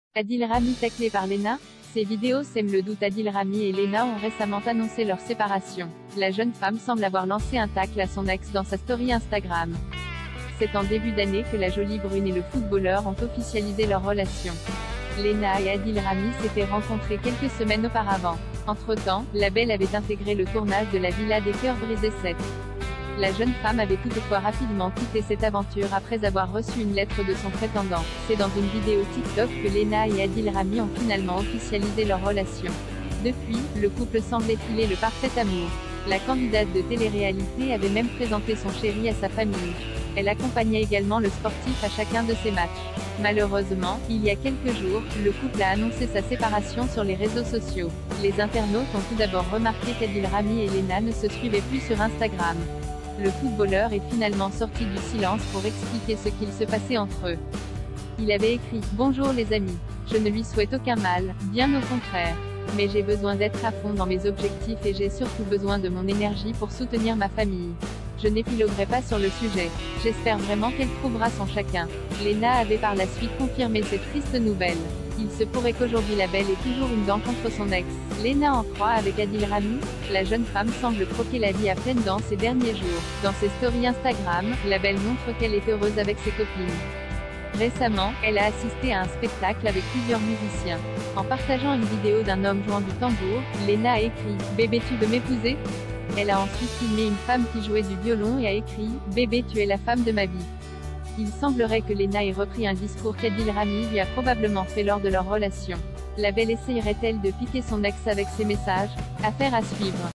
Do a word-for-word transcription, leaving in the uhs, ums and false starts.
Adil Rami taclé par Léna. Ces vidéos sèment le doute. Adil Rami et Léna ont récemment annoncé leur séparation. La jeune femme semble avoir lancé un tacle à son ex dans sa story Instagram. C'est en début d'année que la jolie brune et le footballeur ont officialisé leur relation. Léna et Adil Rami s'étaient rencontrés quelques semaines auparavant. Entre-temps, la belle avait intégré le tournage de la Villa des Cœurs Brisés sept. La jeune femme avait toutefois rapidement quitté cette aventure après avoir reçu une lettre de son prétendant. C'est dans une vidéo TikTok que Léna et Adil Rami ont finalement officialisé leur relation. Depuis, le couple semblait filer le parfait amour. La candidate de télé-réalité avait même présenté son chéri à sa famille. Elle accompagnait également le sportif à chacun de ses matchs. Malheureusement, il y a quelques jours, le couple a annoncé sa séparation sur les réseaux sociaux. Les internautes ont tout d'abord remarqué qu'Adil Rami et Léna ne se suivaient plus sur Instagram. Le footballeur est finalement sorti du silence pour expliquer ce qu'il se passait entre eux. Il avait écrit « Bonjour les amis. Je ne lui souhaite aucun mal, bien au contraire. Mais j'ai besoin d'être à fond dans mes objectifs et j'ai surtout besoin de mon énergie pour soutenir ma famille. Je n'épiloguerai pas sur le sujet. J'espère vraiment qu'elle trouvera son chacun. » Léna avait par la suite confirmé cette triste nouvelle. Il se pourrait qu'aujourd'hui la belle ait toujours une dent contre son ex. Léna en froid avec Adil Rami. La jeune femme semble croquer la vie à pleines dents ces derniers jours. Dans ses stories Instagram, la belle montre qu'elle est heureuse avec ses copines. Récemment, elle a assisté à un spectacle avec plusieurs musiciens. En partageant une vidéo d'un homme jouant du tambour, Léna a écrit « Bébé, tu veux m'épouser ?» Elle a ensuite filmé une femme qui jouait du violon et a écrit « Bébé, tu es la femme de ma vie ». Il semblerait que Léna ait repris un discours qu'Adil Rami lui a probablement fait lors de leur relation. La belle essayerait-elle de piquer son ex avec ses messages? Affaire à suivre.